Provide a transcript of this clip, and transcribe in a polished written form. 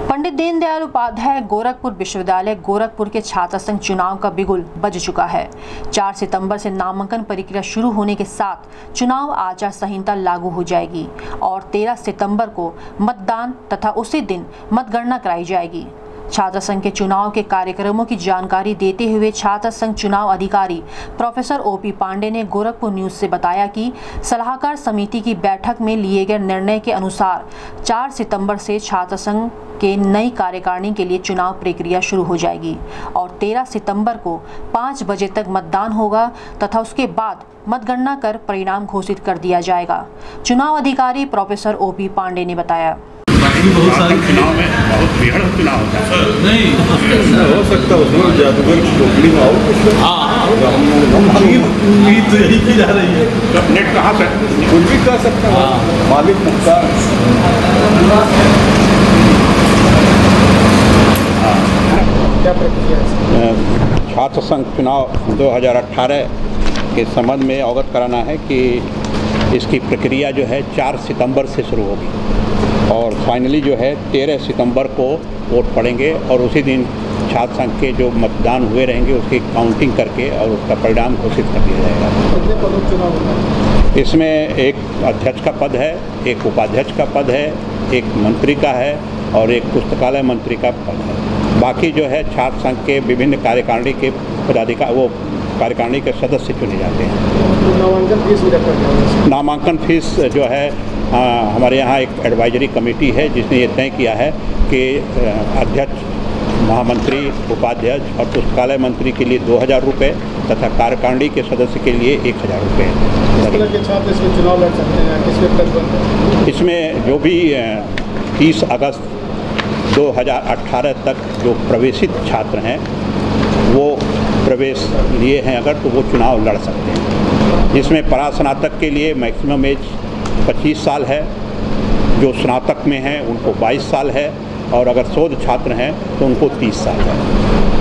पंडित दीनदयाल उपाध्याय गोरखपुर विश्वविद्यालय गोरखपुर के छात्र संघ चुनाव का बिगुल बज चुका है। 4 सितंबर से नामांकन प्रक्रिया शुरू होने के साथ चुनाव आचार संहिता लागू हो जाएगी और 13 सितंबर को मतदान तथा उसी दिन मतगणना कराई जाएगी। छात्र संघ के चुनाव के कार्यक्रमों की जानकारी देते हुए छात्र संघ चुनाव अधिकारी प्रोफेसर ओपी पांडे ने गोरखपुर न्यूज से बताया कि सलाहकार समिति की बैठक में लिए गए निर्णय के अनुसार 4 सितंबर से छात्र संघ के नई कार्यकारिणी के लिए चुनाव प्रक्रिया शुरू हो जाएगी और 13 सितंबर को 5 बजे तक मतदान होगा तथा उसके बाद मतगणना कर परिणाम घोषित कर दिया जाएगा। चुनाव अधिकारी प्रोफेसर ओपी पांडे ने बताया। बहुत सारे चुनाव में बहुत बेहद चुनाव होता है। नहीं हो सकता उसमें जादूगर टोकरी में उम्मीद तो यही की जा रही है। जब नेट कहाँ से कुछ भी कर सकता है मालिक मुख्तार। क्या प्रक्रिया है? छात्र संघ चुनाव 2018 के संबंध में अवगत कराना है कि इसकी प्रक्रिया जो है 4 सितंबर से शुरू होगी और फाइनली जो है 13 सितंबर को वोट पड़ेंगे और उसी दिन छात्र संघ के जो मतदान हुए रहेंगे उसकी काउंटिंग करके और उसका परिणाम घोषित कर दिया जाएगा। कितने पदों चुनाव होगा? इसमें एक अध्यक्ष का पद है, एक उपाध्यक्ष का पद है, एक मंत्री का है और एक पुस्तकालय मंत्री का पद है। बाकी जो है छात्र संघ के विभिन्न कार्यकारिणी के पदाधिकारी वो कार्यकारिणी के सदस्य चुने जाते हैं। नामांकन फीस भी रखा गया है? नामांकन फीस जो है हमारे यहाँ एक एडवाइजरी कमेटी है जिसने ये तय किया है कि अध्यक्ष, महामंत्री, उपाध्यक्ष और पुस्तकालय मंत्री के लिए 2000 रुपये तथा कार्यकारिणी के सदस्य के लिए 1000 रुपये। छात्र इसमें चुनाव लड़ सकते हैं? इसमें जो भी 30 अगस्त 2018 तक जो प्रवेशित छात्र हैं वो प्रवेश लिए हैं अगर तो वो चुनाव लड़ सकते हैं। इसमें परास्नातक के लिए मैक्सिमम एज 25 साल है, जो स्नातक में हैं उनको 22 साल है और अगर शोध छात्र हैं तो उनको 30 साल है।